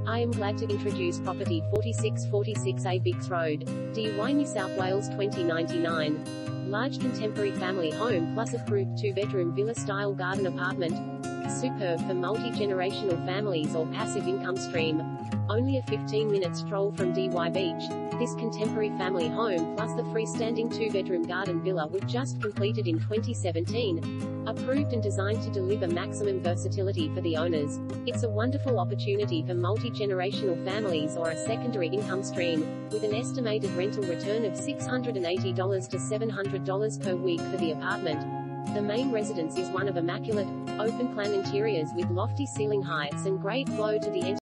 I am glad to introduce property 4646A Bix Road, Dee Why New South Wales 2099. Large contemporary family home plus approved 2-bedroom villa-style garden apartment. Superb for multi-generational families or passive income stream. Only a 15-minute stroll from Dee Why Beach, this contemporary family home plus the freestanding 2-bedroom garden villa was just completed in 2017. Approved and designed to deliver maximum versatility for the owners. It's a wonderful opportunity for multi-generational families or a secondary income stream, with an estimated rental return of $680 to $700 per week for the apartment. The main residence is one of immaculate, open-plan interiors with lofty ceiling heights and great flow to the